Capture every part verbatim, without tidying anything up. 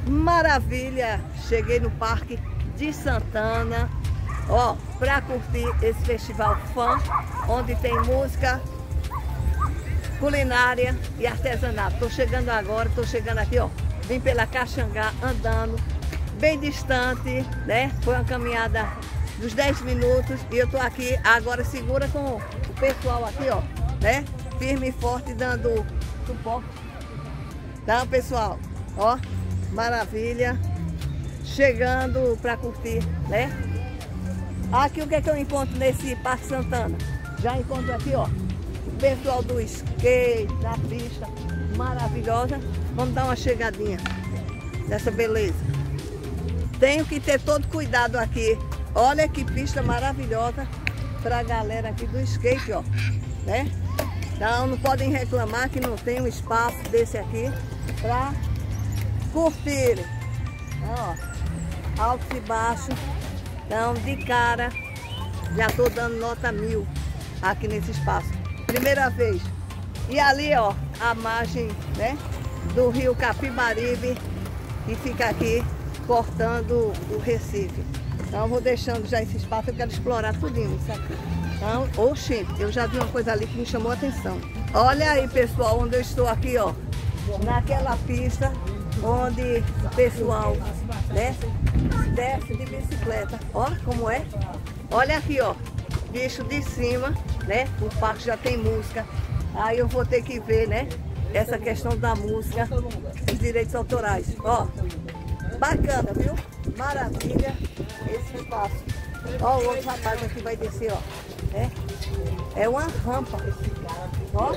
Maravilha! Cheguei no Parque de Santana, ó, para curtir esse festival Fun, onde tem música, culinária e artesanato. Tô chegando agora, tô chegando aqui, ó, vim pela Caxangá andando, bem distante, né? Foi uma caminhada dos dez minutos e eu tô aqui agora segura com o pessoal aqui, ó, né? Firme e forte, dando suporte. Então, pessoal, ó, maravilha. Chegando para curtir, né? Aqui o que é que eu encontro nesse Parque Santana? Já encontro aqui, ó, o pessoal do skate, da pista maravilhosa. Vamos dar uma chegadinha nessa beleza. Tenho que ter todo cuidado aqui. Olha que pista maravilhosa para a galera aqui do skate, ó, né? Então não podem reclamar que não tem um espaço desse aqui para curtirem. Então, ó, altos e baixos. Então, de cara, já tô dando nota mil aqui nesse espaço. Primeira vez. E ali, ó, a margem, né, do rio Capibaribe, que fica aqui cortando o Recife. Então, eu vou deixando já esse espaço, eu quero explorar tudinho isso aqui. Então, oxi, eu já vi uma coisa ali que me chamou a atenção. Olha aí, pessoal, onde eu estou aqui, ó, naquela pista onde o pessoal, né, desce de bicicleta. Ó como é. Olha aqui, ó, bicho de cima, né? O parque já tem música. Aí eu vou ter que ver, né, essa questão da música, os direitos autorais. Ó, bacana, viu? Maravilha esse espaço. Ó, o outro rapaz aqui vai descer, ó. É, é uma rampa. Ó.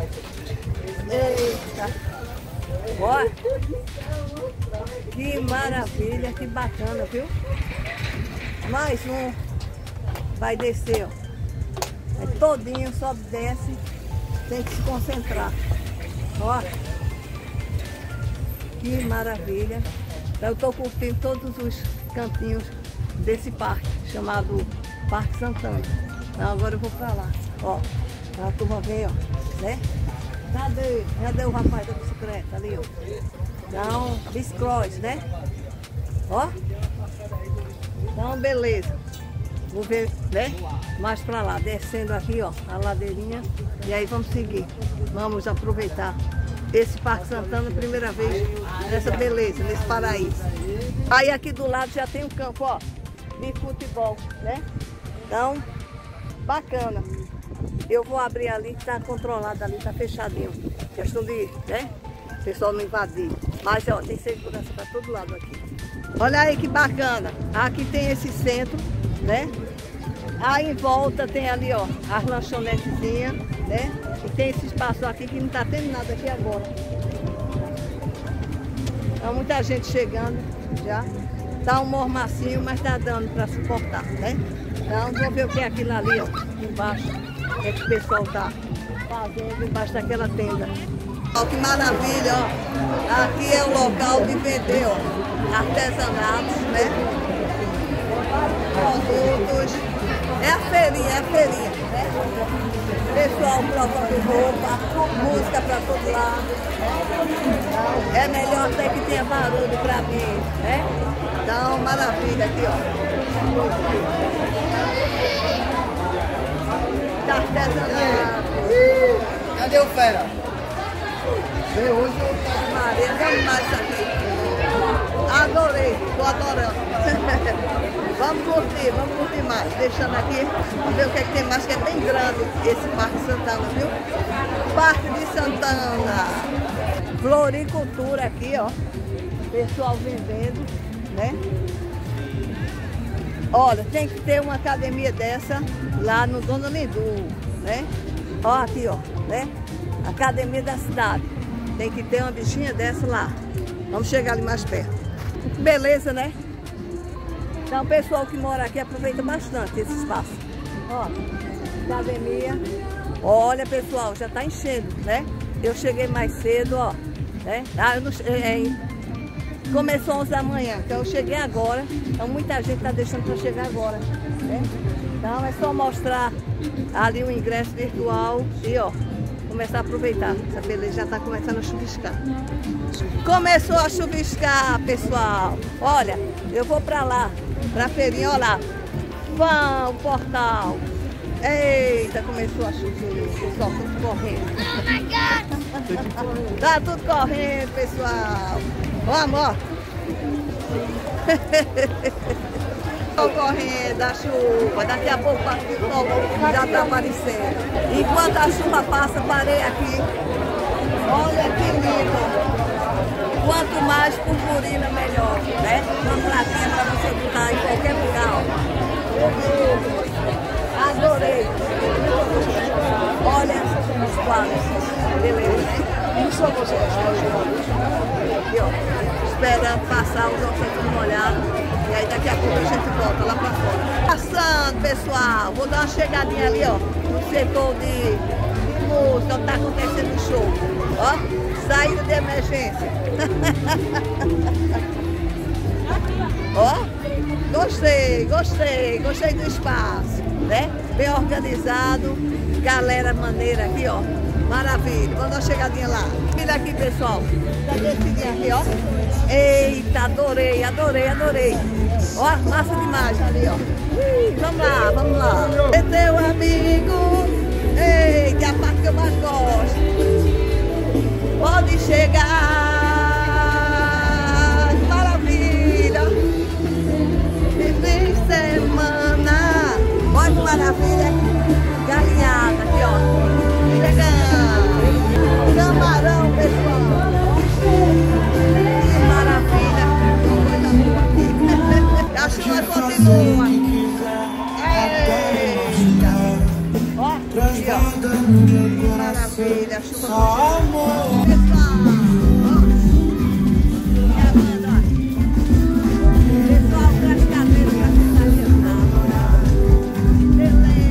Eita. Ó, que maravilha, que bacana, viu? Mais um vai descer, ó. É todinho, sobe, desce, tem que se concentrar. Ó, que maravilha. Eu tô curtindo todos os cantinhos desse parque, chamado Parque Santana. Então agora eu vou pra lá, ó. A turma vem, ó, né? Cadê? Cadê o rapaz da bicicleta ali, ó? Então, bicicross, né? Ó. Então, beleza. Vou ver, né? Mais pra lá, descendo aqui, ó, a ladeirinha. E aí vamos seguir. Vamos aproveitar esse Parque Santana, primeira vez nessa beleza, nesse paraíso. Aí aqui do lado já tem um campo, ó, de futebol, né? Então, bacana. Eu vou abrir ali, que tá controlado ali, tá fechadinho. Questão de, né, o pessoal não invadir. Mas, ó, tem segurança pra todo lado aqui. Olha aí que bacana. Aqui tem esse centro, né? Aí em volta tem ali, ó, as lanchonetezinhas, né? E tem esse espaço aqui que não tá tendo nada aqui agora. Então, muita gente chegando já. Tá um mormacinho, mas tá dando pra suportar, né? Então, vamos ver o que é aquilo ali, ó, embaixo. O que é que o pessoal tá fazendo embaixo daquela tenda. Ó, que maravilha, ó. Aqui é o local de vender, ó, artesanatos, né? Produtos. É a feirinha, é a feirinha, né? Pessoal provando roupa, música pra todo lado. Então, é melhor até que tenha barulho pra mim, né? Então, maravilha aqui, ó. Artesanato. Cadê o fera? Vem hoje eu tô... Maria, vamos mais isso aqui. Adorei, tô adorando. Vamos curtir, vamos curtir mais. Deixando aqui, vamos ver o que é que tem mais, que é bem grande esse Parque Santana, viu? Parque de Santana. Floricultura aqui, ó. Pessoal vendendo, né? Olha, tem que ter uma academia dessa lá no Dona Lindu, né? Ó, aqui, ó, né? Academia da cidade. Tem que ter uma bichinha dessa lá. Vamos chegar ali mais perto. Beleza, né? Então, o pessoal que mora aqui aproveita bastante esse espaço. Ó, academia. Olha, pessoal, já tá enchendo, né? Eu cheguei mais cedo, ó, né? Ah, eu não, é, começou onze da manhã, então eu cheguei agora. Então muita gente tá deixando para chegar agora, né? Então é só mostrar ali o ingresso virtual e ó, começar a aproveitar. Essa beleza já está começando a chuviscar. Começou a chuviscar, pessoal. Olha, eu vou para lá, para a feirinha, olha lá. Vão, o portal. Eita, começou a chover, pessoal, tudo correndo. Oh my God! Tá tudo correndo, pessoal. Vamos, ó. Estou correndo a chuva, daqui a pouco o sol já está aparecendo. Enquanto a chuva passa, parei aqui. Olha que lindo. Quanto mais purpurina, melhor, né? Uma plaquinha para você botar em qualquer lugar, ó. Adorei. Olha os quadros. Beleza, né? Isso é você. Aqui, ó. Esperando passar os ossos molhados. E aí daqui a pouco a gente volta lá pra fora. Passando, pessoal. Vou dar uma chegadinha ali, ó. No setor de, de música, onde tá acontecendo o show. Ó, saída de emergência. Ó, gostei, gostei, gostei do espaço, né? Bem organizado, galera maneira aqui, ó. Maravilha, vamos dar uma chegadinha lá. Mira aqui, pessoal. Tá descidinha aqui, ó. Eita, adorei, adorei, adorei. Ó, massa demais ali, ó. Ih, vamos lá, vamos lá. É teu amigo. Eita, a parte que eu mais gosto. Pode chegar. Maravilha. Fim de semana. Olha que maravilha. Galinhada aqui, ó. Chegando. Camarão, pessoal. Que maravilha. A chuva continua. Eita. Ó, aqui, ó. Maravilha. A chuva continua. Pessoal, ó. Gravando, ó. Pessoal, traz cadeira pra sentar aqui.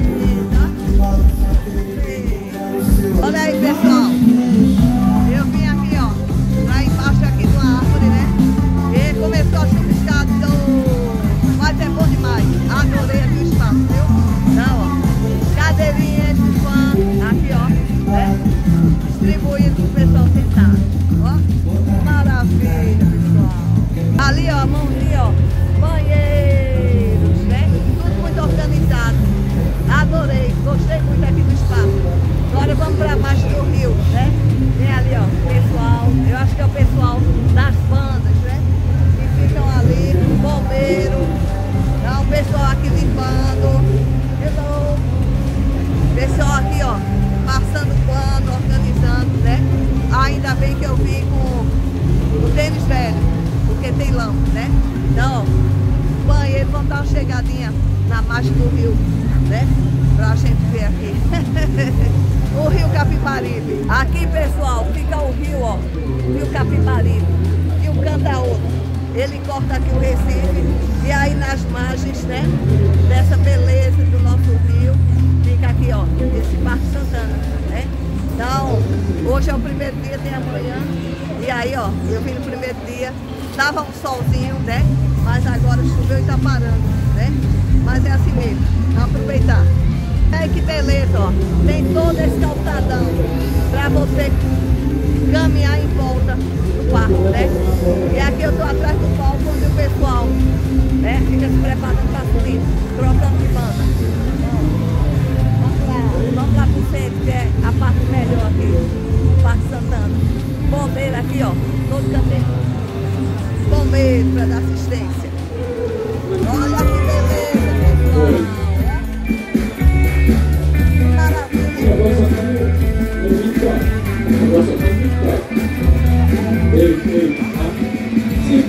Beleza. Olha aí, pessoal. Eu vim aqui, ó. Lá embaixo aqui de uma árvore, né? E começou a chuviscar, então. Mas é bom demais. Adorei aqui o espaço, viu? Então, ó. Cadeirinhas de fã. Aqui, ó. Né? Distribuído pro pessoal sentar. Ó. Maravilha, pessoal. Ali, ó, a mão ali, ó. Banheiros, né? Tudo muito organizado. Adorei. Gostei muito aqui do espaço. Agora vamos para baixo do rio, né? Tem ali, ó, o pessoal, eu acho que é o pessoal das bandas, né? Que ficam ali, bombeiro, tá? O pessoal aqui limpando, hello. Pessoal aqui, ó, passando pano, organizando, né? Ainda bem que eu vim com o tênis velho, porque tem lama, né? Então, ó, banheiro, vamos dar uma chegadinha na margem do rio, né? Pra gente ver aqui. O rio Capibaribe. Aqui, pessoal, fica o rio, ó. Rio Capibaribe. E um canta outro. Ele corta aqui o Recife. E aí nas margens, né? Dessa beleza do nosso rio. Fica aqui, ó. Esse Parque Santana, né? Então, hoje é o primeiro dia, tem amanhã. E aí, ó, eu vim no primeiro dia. Tava um solzinho, né? Mas agora choveu e tá parando, né? Mas é assim mesmo. Vamos aproveitar. É que beleza, ó. Tem todo esse calçadão pra você caminhar em volta do parque, né? E aqui eu tô atrás do palco onde o pessoal, né, fica se preparando pra subir, trocando de banda. Vamos lá, vamos lá pro centro, que é a parte melhor aqui, do Parque Santana. Bombeiro aqui, ó, todo canteiro. Bombeiro pra dar assistência. Olha que beleza, pessoal. Ei, ei, ah, se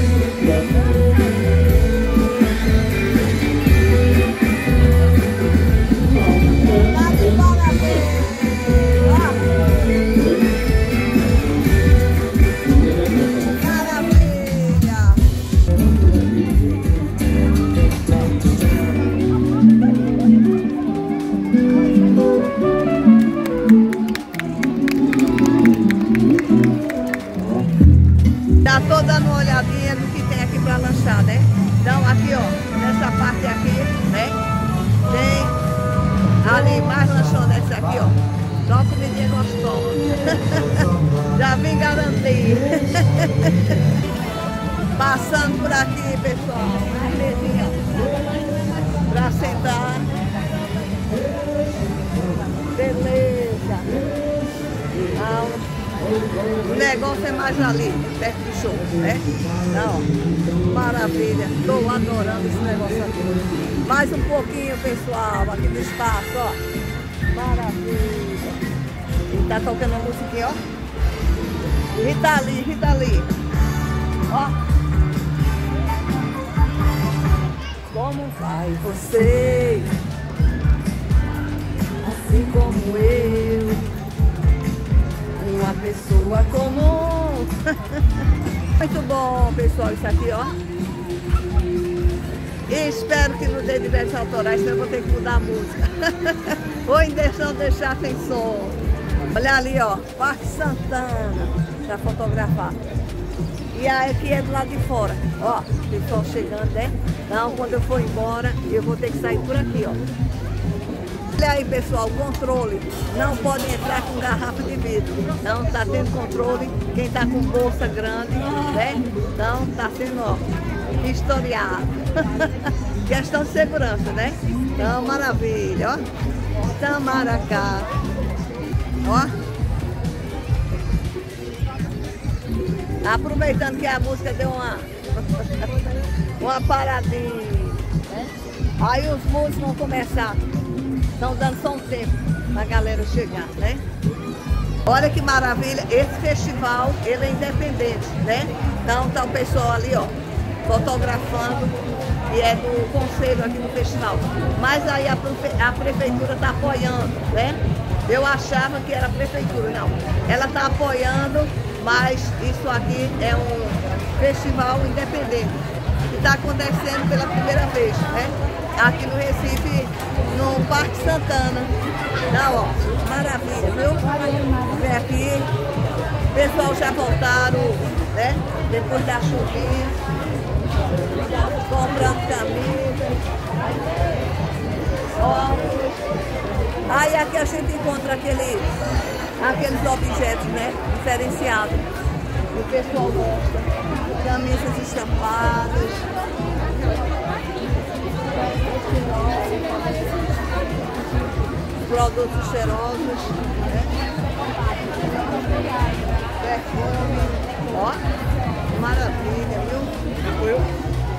Tô dando uma olhadinha no que tem aqui para lanchar, né? Então aqui, ó, nessa parte aqui, né? Tem ali mais lanchonete aqui, ó. Só comidinha gostosa. Já vim garantir. Passando por aqui, pessoal. Uma mesinha pra sentar. Beleza. Não. O negócio é mais ali, perto do show, né? Não. Maravilha. Estou adorando esse negócio aqui. Mais um pouquinho, pessoal, aqui do espaço, ó. Maravilha. E tá tocando a musiquinha, ó. Rita Lee, Rita Lee. Ó. Como vai você? Assim como eu, uma pessoa comum. Muito bom, pessoal, isso aqui, ó. E espero que não dê direitos autorais, senão eu vou ter que mudar a música. Ou então deixar sem som. Olha ali, ó, Parque Santana, pra fotografar. E aí aqui é do lado de fora, ó, pessoal chegando, né? Então, quando eu for embora, eu vou ter que sair por aqui, ó. Olha aí, pessoal, controle. Não pode entrar com garrafa de vidro. Não tá tendo controle. Quem tá com bolsa grande, né? Não tá sendo, ó, historiado. Questão de segurança, né? Então, maravilha, ó. Tamaracá. Ó. Aproveitando que a música deu uma, uma paradinha, né? Aí os músicos vão começar. Estão dando só um tempo para a galera chegar, né? Olha que maravilha, esse festival, ele é independente, né? Então tá o pessoal ali, ó, fotografando, e é do conselho aqui do festival. Mas aí a, prefe... a prefeitura está apoiando, né? Eu achava que era a prefeitura, não. Ela está apoiando, mas isso aqui é um festival independente, que está acontecendo pela primeira vez, né? Aqui no Recife, no Parque Santana. Não, ó, maravilha, viu? Vem aqui, o pessoal já voltaram, né? Depois da chuvinha, comprando camisas, óculos. Aí aqui a gente encontra aquele, aqueles objetos, né? Diferenciados. O pessoal gosta. Camisas estampadas. Produtos cheirosos, né? Perfume, ó, maravilha, viu? Eu.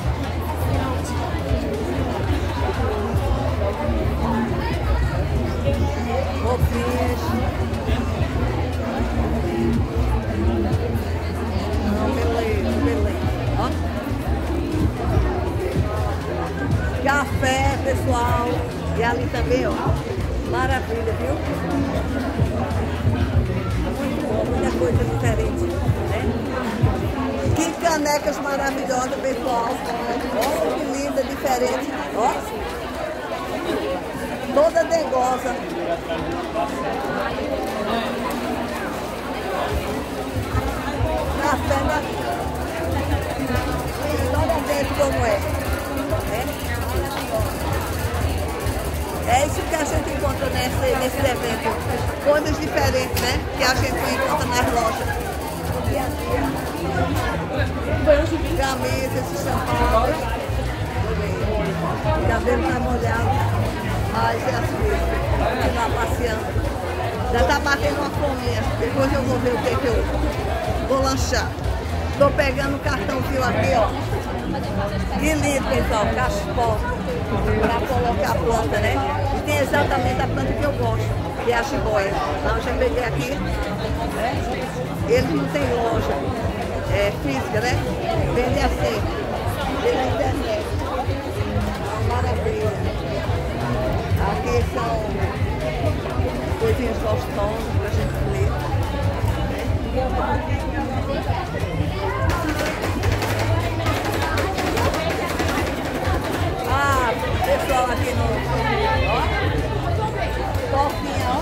Roupinhas. Não, beleza, beleza, ó. Café, pessoal. E ali também, ó. Maravilha, viu? Muito bom, muita coisa diferente, né? Que canecas maravilhosas, pessoal. Olha que linda, diferente. Ó. Toda dengosa. Café na... Olha dentro como é. É? É isso que a gente encontra nesse, nesse evento. Coisas diferentes, né? Que a gente não encontra nas lojas. Camisas, estampadas. O cabelo está molhado. Mas é assim, continuar passeando. Já está batendo uma fominha. Depois eu vou ver o que, que eu vou lanchar. Estou pegando o cartãozinho aqui, ó. Que lindo, pessoal, cachepó, para colocar a planta, né? E tem exatamente a planta que eu gosto, que é a jiboia. Então, eu já peguei aqui, né? Eles não têm loja é, física, né? Vende assim, pela internet. Maravilha. Aqui são coisinhas gostosas para a gente comer, né? Ah, pessoal aqui no... Ó, coquinha, ó.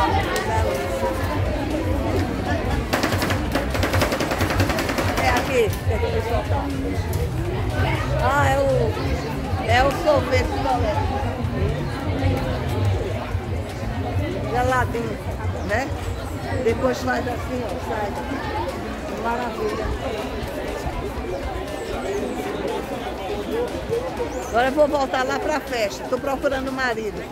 É aqui que o pessoal tá. Ah, é o... É o sorvete, galera. Geladinho. né? Depois faz assim, ó, sai. Maravilha. Agora eu vou voltar lá pra festa. Tô procurando o marido.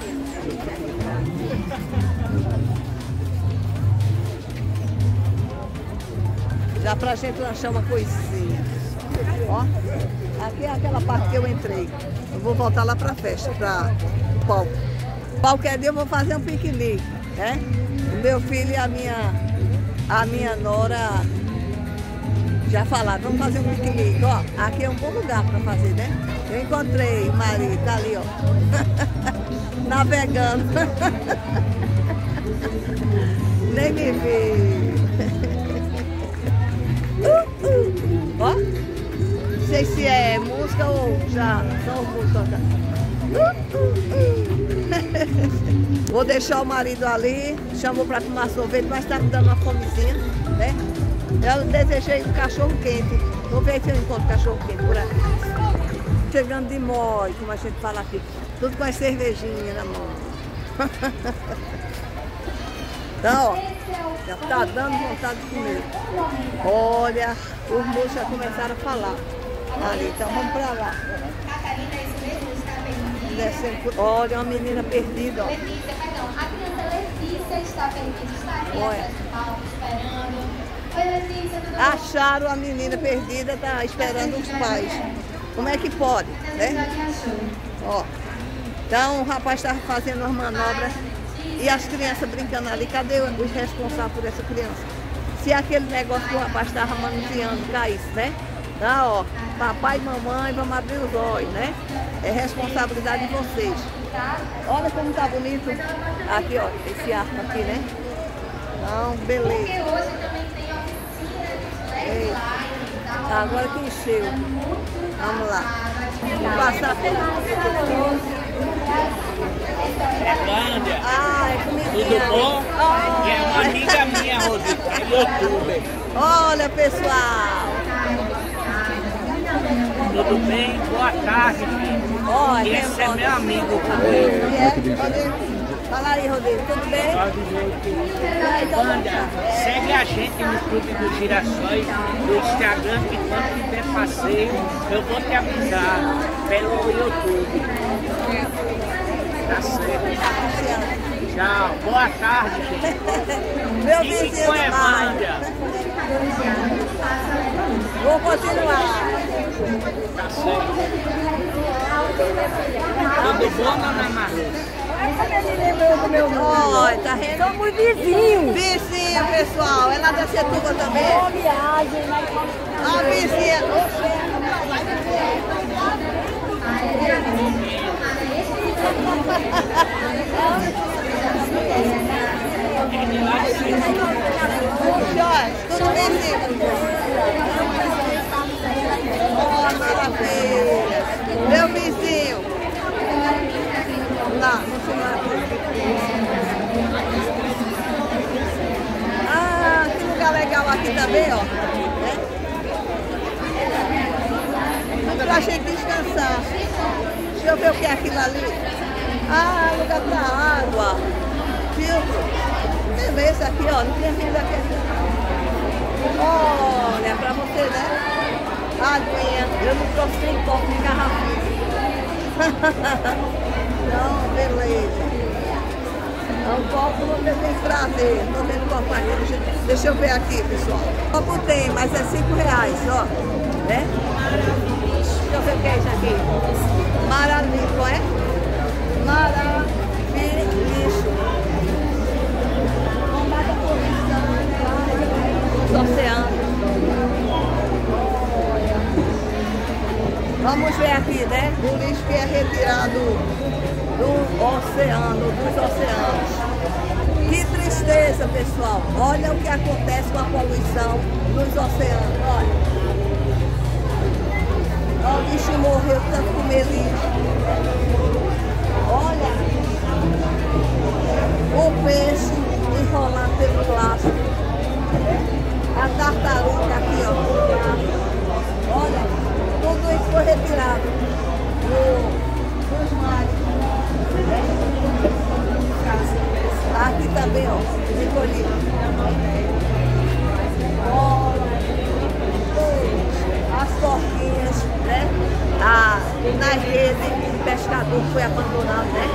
Já pra gente lanchar uma coisinha. Ó, aqui é aquela parte que eu entrei. Eu vou voltar lá pra festa, pra o palco. Qualquer dia eu vou fazer um piquenique, né? O meu filho e a minha, a minha nora já falaram, vamos fazer um piquenique. Ó, aqui é um bom lugar pra fazer, né? Eu encontrei o marido, tá ali, ó. Navegando. Nem me vi. Uh, uh. Ó, não sei se é música ou já só o música. Uh, uh, uh. Vou deixar o marido ali, chamou para tomar sorvete, mas tá me dando uma fomezinha, né? Eu desejei um cachorro quente. Vou ver se eu encontro cachorro quente por aqui. Chegando de mói, como a gente fala aqui. Tudo com as cervejinhas na mão. Então, ó, já tá dando vontade de comer. Olha, os moços já começaram a falar. Ali, então vamos pra lá. Descendo, olha, uma menina perdida, ó. Letícia, perdão, a criança Letícia está perdida, está aqui atrás do palco esperando. Oi, Letícia, tudo bom? Acharam a menina perdida, tá esperando os pais. Como é que pode, né? Ó, então o rapaz estava fazendo as manobras e as crianças brincando ali. Cadê os responsáveis por essa criança? Se aquele negócio que o rapaz estava manuseando caísse, né? Tá, ó, papai e mamãe, vamos abrir os olhos, né? É responsabilidade de vocês. Olha como tá bonito. Aqui, ó, esse arco aqui, né? Não, beleza. Porque hoje também tem oficina de Ei. Tá, agora que encheu. Vamos lá. Vou passar pelo... Clândia, Ah, é comidinha. tudo bom? Oh. E é uma amiga minha, Rodrigo, é youtuber. Olha, pessoal. Tudo bem? Boa tarde, filho. Olha, E esse é meu amigo. E é, Rodrigo? Fala aí, Rodrigo, tudo bem? Clândia, segue a gente no Clube dos Girassóis, no Instagram, que quando tiver passeio, eu vou te avisar pelo YouTube. Tá certo. Tchau, boa tarde, gente. Meu Fique vizinho com do a mar. Evândia. Vou continuar. Tá certo. Tudo bom, dona Marlene? Olha, tá vendo? Somos vizinhos. Vizinha, pessoal. É lá da Setuba também? Boa viagem. A vizinha. Jorge, tudo vizinho? Oh, maravilha. Meu vizinho. Lá, no final. Ah, que lugar legal aqui também, ó. É? Pra gente descansar. Deixa eu ver o que é aquilo ali. Ah, lugar pra água. Filtro. Beleza aqui, ó. Não tinha vindo aqui. Olha, pra você, né? Aguinha. Eu não trouxe nem copo de garrafinha. Não, beleza. É um copo você tem prazer. Estou vendo copo aqui. Deixa, deixa eu ver aqui, pessoal. O copo tem, mas é cinco reais, ó. Né? Deixa eu ver o que é isso aqui. Maravilha, é? Maravilha. Combate a poluição dos oceanos. Vamos ver aqui, né? O lixo que é retirado do oceano, dos oceanos. Que tristeza, pessoal. Olha o que acontece com a poluição dos oceanos. Olha. Olha o bicho morreu de tanto comer lixo. Olha. O peixe enrolado pelo plástico. A tartaruga aqui, ó. Olha. Tudo isso foi retirado dos mares. Aqui também, ó. pescador que foi abandonado, né?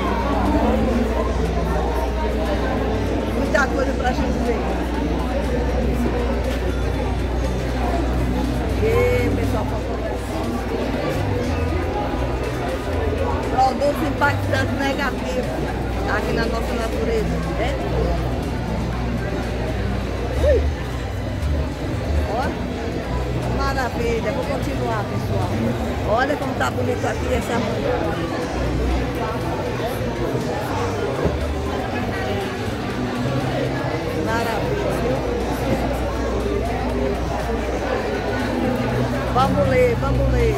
Muita coisa pra gente ver. E pessoal, produtos impactantes negativos aqui na nossa natureza, né? Ui. Ó, maravilha, vou continuar, pessoal. Olha como tá bonito aqui essa manhã. Maravilha, viu? Vamos ler, vamos ler.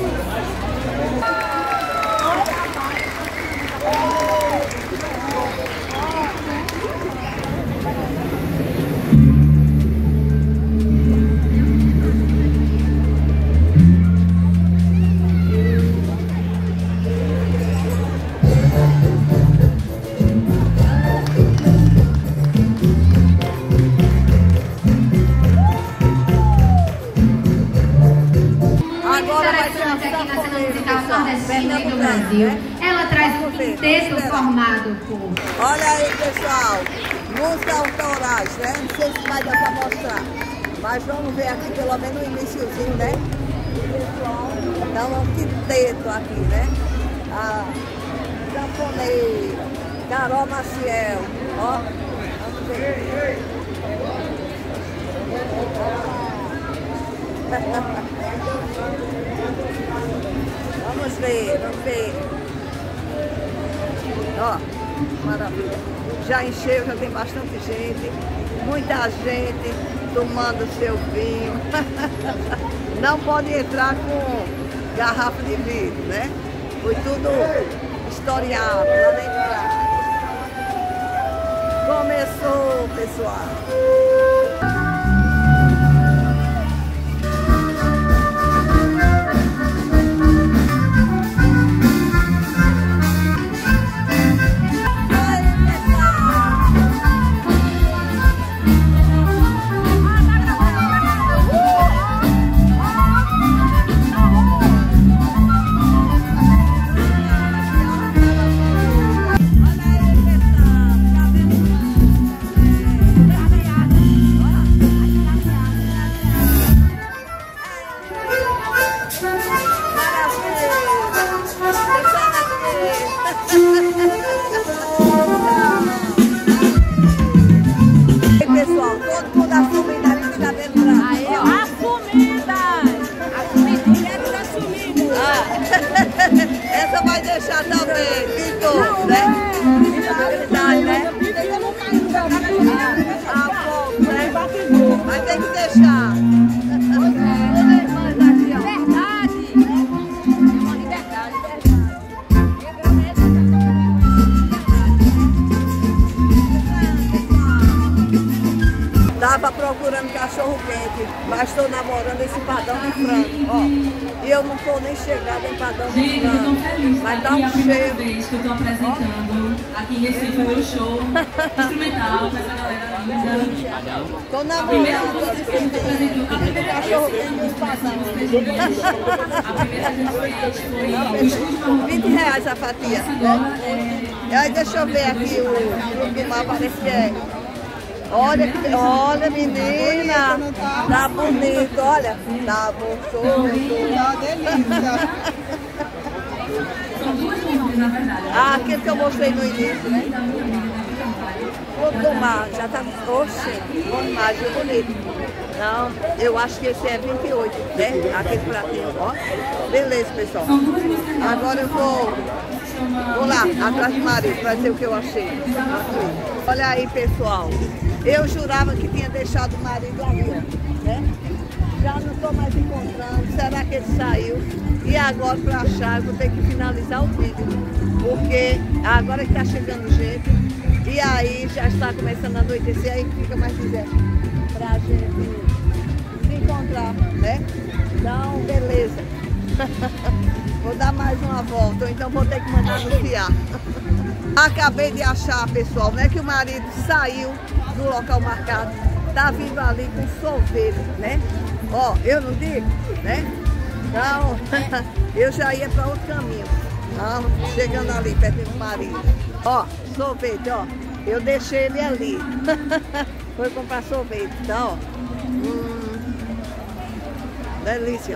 Do Brasil. Ela traz um quinteto formado por... Olha aí, pessoal, músicas autorais, né? Não sei se vai dar para mostrar, mas vamos ver aqui pelo menos o iniciozinho, né? Pessoal, então é um quinteto aqui, né? A Japoneira, Carol Maciel, ó. Vamos ver. Vamos ver, vamos ver. Ó, maravilha. Já encheu, já tem bastante gente. Muita gente tomando seu vinho. Não pode entrar com garrafa de vidro, né? Foi tudo historiado lá dentro. Começou, pessoal. Essa vai deixar também, pintou, né? Verdade, né? Ah, bom, né? Mas tem que deixar. Verdade. Liberdade, verdade. Tava procurando cachorro quente, mas estou namorando esse padrão de frango, ó. E eu não estou nem chegada em padrão de Gente, eu frango. tô feliz, Mas porque dá um é a primeira cheiro. vez que eu tô apresentando aqui em Recife o meu show instrumental com essa galera linda. Estou A primeira namorando. vez que a gente apresentou, a primeira vez que nós passamos a primeira vez que fez foi o Estúdio Marrom. vinte reais a fatia. Agora é... E aí deixa eu ver aqui o grupo do mar, parece que é. Olha, olha menina, tá bonito, olha, tá gostoso. Tá delícia. São duas músicas, na verdade. Ah, aquele que eu mostrei no início, né? Grupo do mar, já tá, oxe, bom demais, viu, bonito. Não, eu acho que esse é vinte e oito, né? Aquele pratinho, ó. Beleza, pessoal. Agora eu vou, vou lá, atrás do marido, pra dizer o que eu achei. Olha aí, pessoal. Eu jurava que tinha deixado o marido ali, ó, né? Já não estou mais encontrando. Será que ele saiu? E agora, para achar, eu vou ter que finalizar o vídeo. Porque agora que está chegando gente, e aí já está começando a anoitecer, aí fica mais difícil para a gente se encontrar, né? Então, beleza. Vou dar mais uma volta, ou então vou ter que mandar anunciar. Acabei de achar, pessoal, né, que o marido saiu do local marcado, tá vindo ali com sorvete, né? Ó, eu não digo, né? Então, eu já ia para outro caminho. Então, chegando ali, perto do marido. Ó, sorvete, ó. Eu deixei ele ali. Foi comprar sorvete, tá, ó. Hum, delícia.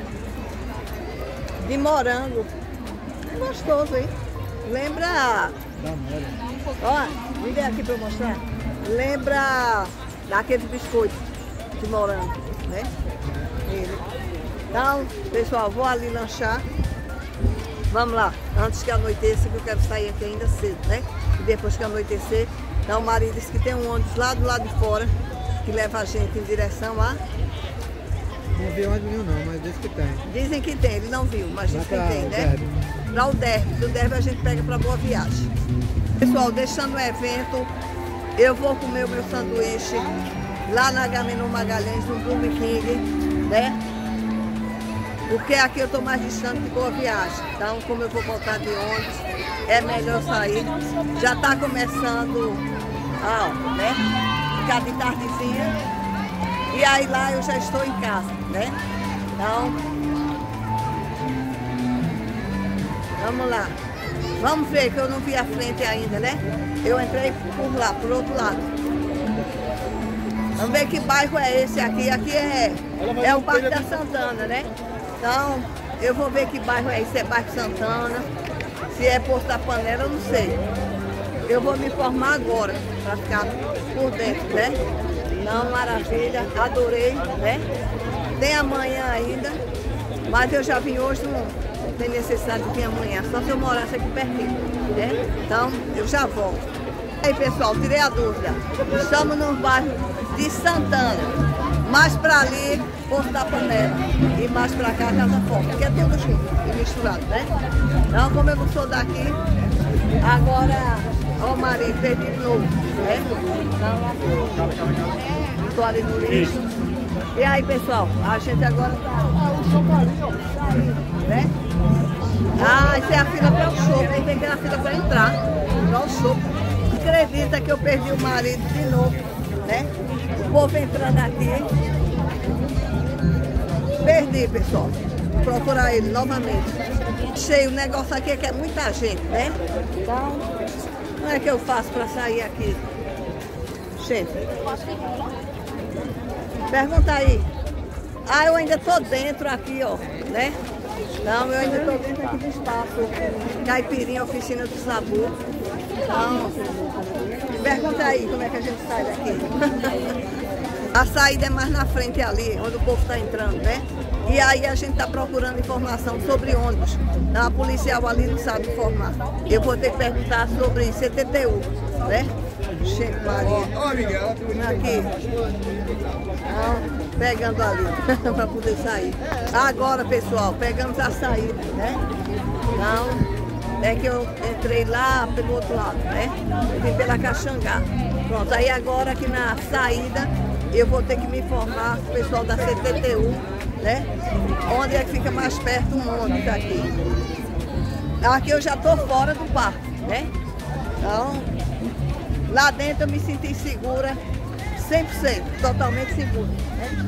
De morango. Gostoso, hein? Lembra... Ó, me dê aqui pra eu mostrar. Lembra daquele biscoito de morango, né? Ele. Então, pessoal, vou ali lanchar. Vamos lá, antes que anoiteça, que eu quero sair aqui ainda cedo, né? E depois que anoitecer, então o marido disse que tem um ônibus lá do lado de fora, que leva a gente em direção a... Não vi onde nenhum não, mas diz que tem. Dizem que tem, ele não viu, mas diz que pra tem, né? Para o Derby. Do Derby a gente pega para Boa Viagem. Pessoal, deixando o evento, eu vou comer o meu sanduíche lá na Agamenon Magalhães, no Burger King, né? Porque aqui eu estou mais distante de Boa Viagem. Então, como eu vou voltar de ônibus, é melhor sair. Já está começando, ó, né? Ficar de tardezinha. E aí lá eu já estou em casa, né? Então, vamos lá. Vamos ver, que eu não vi a frente ainda, né? Eu entrei por lá, por outro lado. Vamos ver que bairro é esse aqui. Aqui é, é o bairro da Santana, né? Então, eu vou ver que bairro é esse. Se é bairro Santana, se é Posto da Panela, eu não sei. Eu vou me informar agora, para ficar por dentro, né? Não, maravilha, adorei, né? Tem amanhã ainda, mas eu já vim hoje, não tem necessidade de vir amanhã, só se eu morasse aqui pertinho, né? Então, eu já volto. Aí, pessoal, tirei a dúvida. Estamos no bairro de Santana, mais para ali, Posto da Panela, e mais para cá, Casa Forte, que é tudo junto e misturado, né? Então, como eu não sou daqui, agora, ó o marido, perdi de novo, né? Então, estou ali no lixo. E aí, pessoal, a gente agora tá aí, né? Ah, isso é a fila para o show, tem que ter a fila para entrar, para o show. Acredita que eu perdi o marido de novo, né? O povo entrando aqui. Perdi, pessoal. Vou procurar ele novamente. Cheio, o negócio aqui é que é muita gente, né? Então, como é que eu faço para sair aqui? Gente, pergunta aí. Ah, eu ainda tô dentro aqui, ó, né? Não, eu ainda tô dentro aqui do espaço Caipirinha, Oficina do Sabor. Então, pergunta aí como é que a gente sai daqui. A saída é mais na frente ali, onde o povo está entrando, né? E aí a gente está procurando informação sobre ônibus. A policial ali não sabe informar. Eu vou ter que perguntar sobre C T T U, né? Gente, Maria. Aqui. Então, pegando ali, para poder sair. Agora, pessoal, pegamos a saída, né? Então, é que eu entrei lá pelo outro lado, né? Eu vim pela Caxangá. Pronto, aí agora aqui na saída, eu vou ter que me informar com o pessoal da C T T U, né? Onde é que fica mais perto um ônibus aqui. Aqui eu já tô fora do parque, né? Então, lá dentro eu me senti segura, cem por cento, totalmente segura, né?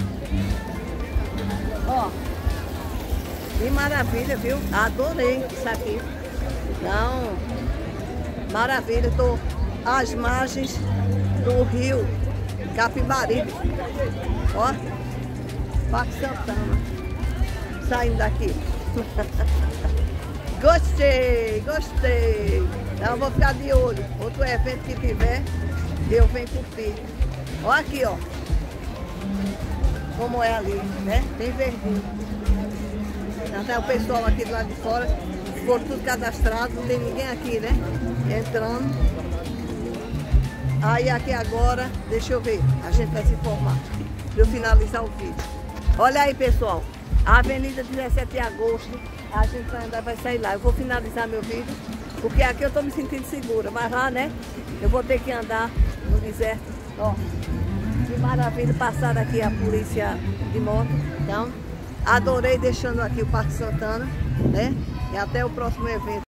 Ó, que maravilha, viu? Adorei isso aqui. Então, maravilha, tô às margens do rio Capibaribe. Ó, Parque Santana. Saindo daqui. Gostei, gostei. Então eu vou ficar de olho. Outro evento que tiver, eu venho curtir. Ó aqui, ó. Como é ali, né? Bem verdinho. Até o pessoal aqui do lado de fora foram tudo cadastrado, não tem ninguém aqui, né? Entrando. Aí aqui agora, deixa eu ver, a gente vai se informar para eu finalizar o vídeo. Olha aí, pessoal, a Avenida dezessete de agosto, a gente ainda vai sair lá. Eu vou finalizar meu vídeo, porque aqui eu tô me sentindo segura, mas lá, né, eu vou ter que andar no deserto. Ó, que maravilha passar aqui a polícia de moto. Então, adorei deixando aqui o Parque Santana, né, e até o próximo evento.